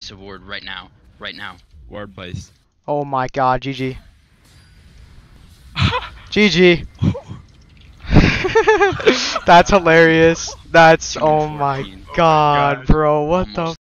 a ward right now. Right now. Ward placed. Oh my god, GG. GG. That's hilarious. That's, oh my god, bro. What the